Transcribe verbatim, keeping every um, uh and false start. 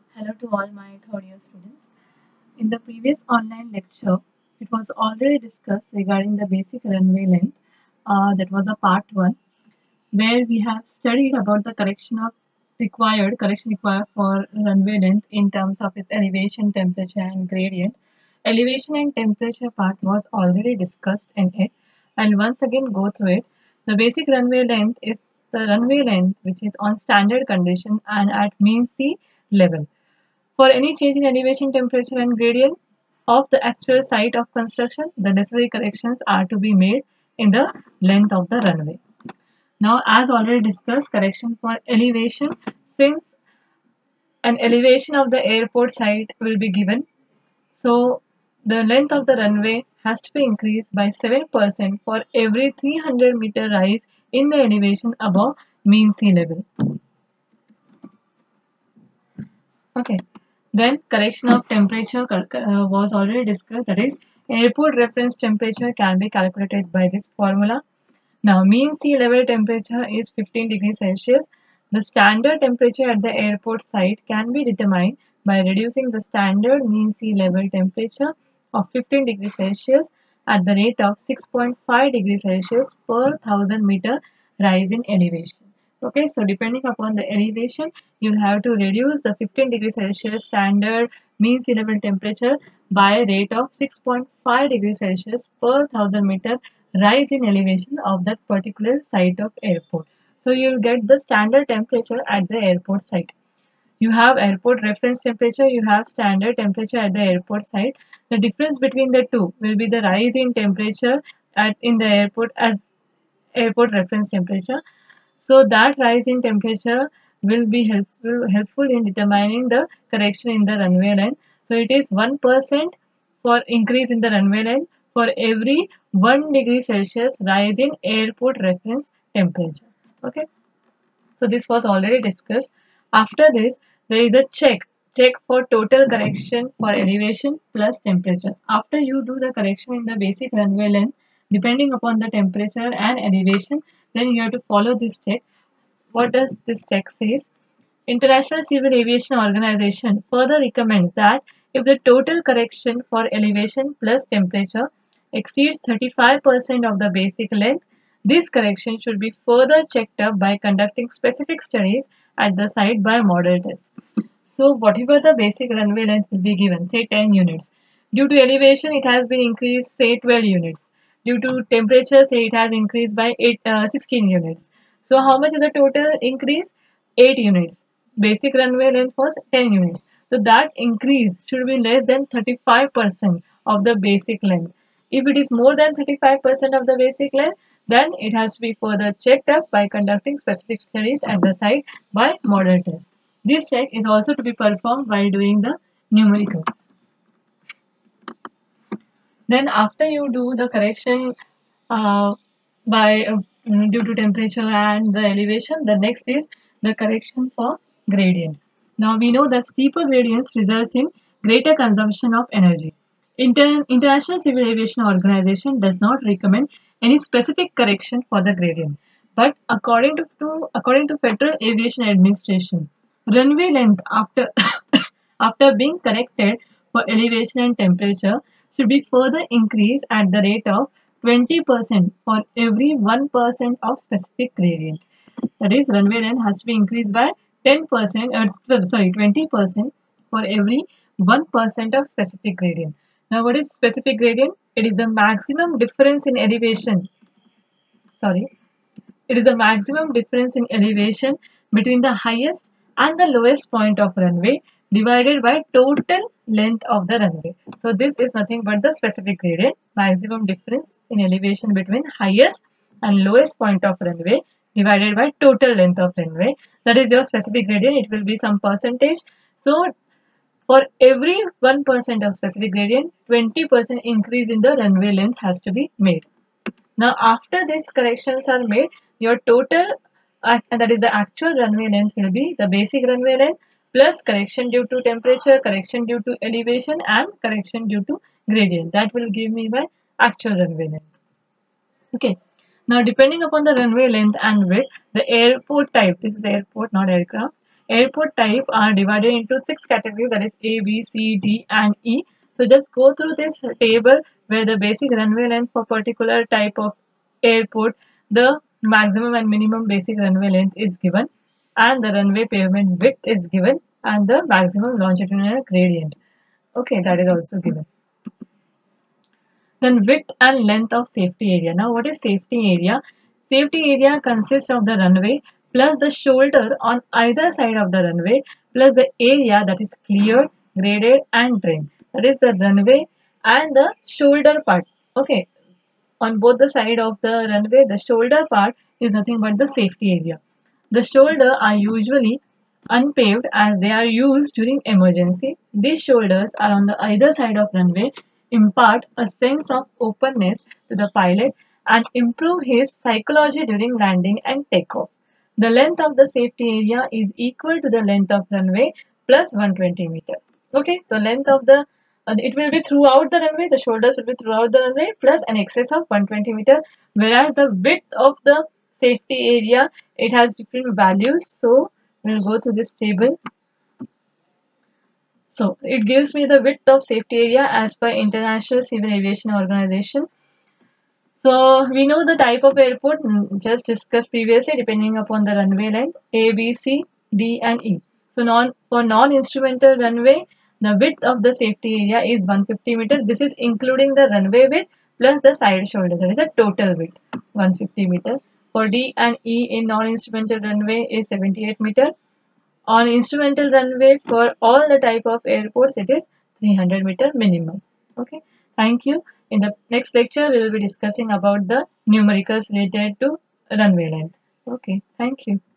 Hello to all my third year students. In the previous online lecture, it was already discussed regarding the basic runway length. Uh, that was a part one, where we have studied about the correction of required correction required for runway length in terms of its elevation, temperature, and gradient. Elevation and temperature part was already discussed in it. I'll once again go through it. The basic runway length is the runway length which is on standard condition and at mean sea level. For any change in elevation, temperature, and gradient of the actual site of construction, the necessary corrections are to be made in the length of the runway. Now, as already discussed, correction for elevation, since an elevation of the airport site will be given, so the length of the runway has to be increased by seven percent for every three hundred meter rise in the elevation above mean sea level. Okay. Then correction of temperature uh, was already discussed. That is, airport reference temperature can be calculated by this formula. Now, mean sea level temperature is fifteen degrees Celsius. The standard temperature at the airport site can be determined by reducing the standard mean sea level temperature of fifteen degrees Celsius at the rate of six point five degrees Celsius per thousand meter rise in elevation. Okay, so depending upon the elevation, you'll have to reduce the fifteen degrees Celsius standard mean sea level temperature by a rate of six point five degrees Celsius per thousand meter rise in elevation of that particular site of airport. So you'll get the standard temperature at the airport site. You have airport reference temperature, you have standard temperature at the airport site. The difference between the two will be the rise in temperature at in the airport as airport reference temperature. So that rise in temperature will be helpful helpful in determining the correction in the runway length. So it is one percent for increase in the runway length for every one degree Celsius rise in airport reference temperature. Okay. So this was already discussed. After this, there is a check. Check for total correction for elevation plus temperature. After you do the correction in the basic runway length, depending upon the temperature and elevation, then you have to follow this check. What does this text says? International Civil Aviation Organization further recommends that if the total correction for elevation plus temperature exceeds thirty-five percent of the basic length, this correction should be further checked up by conducting specific studies at the site by model test. So whatever the basic runway length will be given, say ten units. Due to elevation, it has been increased, say twelve units. Due to temperature, say it has increased by eight, uh, sixteen units. So how much is the total increase? eight units. Basic runway length was ten units. So that increase should be less than thirty-five percent of the basic length. If it is more than thirty-five percent of the basic length, then it has to be further checked up by conducting specific studies at the site by model test. This check is also to be performed while doing the numericals. Then after you do the correction uh, by uh, due to temperature and the elevation, the next is the correction for gradient. Now we know that steeper gradients results in greater consumption of energy. Inter International Civil Aviation Organization does not recommend any specific correction for the gradient. But according to, to according to Federal Aviation Administration, runway length after after being corrected for elevation and temperature should be further increased at the rate of twenty percent for every one percent of specific gradient. That is, runway length has to be increased by ten percent, or sorry, twenty percent for every one percent of specific gradient. Now, what is specific gradient? It is the maximum difference in elevation. Sorry, it is the maximum difference in elevation between the highest and the lowest point of runway divided by total length of the runway. So this is nothing but the specific gradient, maximum difference in elevation between highest and lowest point of runway divided by total length of runway. That is your specific gradient. It will be some percentage. So for every one percent of specific gradient, twenty percent increase in the runway length has to be made. Now, after these corrections are made, your total, uh, that is the actual runway length will be the basic runway length plus correction due to temperature, correction due to elevation and correction due to gradient. That will give me my actual runway length. Okay. Now, depending upon the runway length and width, the airport type, this is airport, not aircraft. airport type are divided into six categories, that is A, B, C, D and E. So just go through this table where the basic runway length for particular type of airport, the maximum and minimum basic runway length is given, and the runway pavement width is given, and the maximum longitudinal gradient. Okay, that is also given. Then width and length of safety area. Now what is safety area? Safety area consists of the runway plus the shoulder on either side of the runway plus the area that is cleared, graded and drained. That is the runway and the shoulder part. Okay, on both the side of the runway, the shoulder part is nothing but the safety area. The shoulder are usually unpaved as they are used during emergency. These shoulders are on the either side of runway, impart a sense of openness to the pilot and improve his psychology during landing and takeoff. The length of the safety area is equal to the length of runway plus one hundred twenty meter. Okay, the length of the uh, it will be throughout the runway, the shoulders will be throughout the runway plus an excess of one hundred twenty meter, whereas the width of the safety area, it has different values. So we'll go to this table. So it gives me the width of safety area as per International Civil Aviation Organization. So we know the type of airport, mm, just discussed previously, depending upon the runway length A, B, C, D and E. So non for non-instrumental runway, the width of the safety area is one hundred fifty meter. This is including the runway width plus the side shoulder. That is the total width, one hundred fifty meter. For D and E in non-instrumental runway is seventy-eight meter. On instrumental runway for all the type of airports, it is three hundred meter minimum. Okay, thank you. In the next lecture, we will be discussing about the numericals related to runway length. Okay, thank you.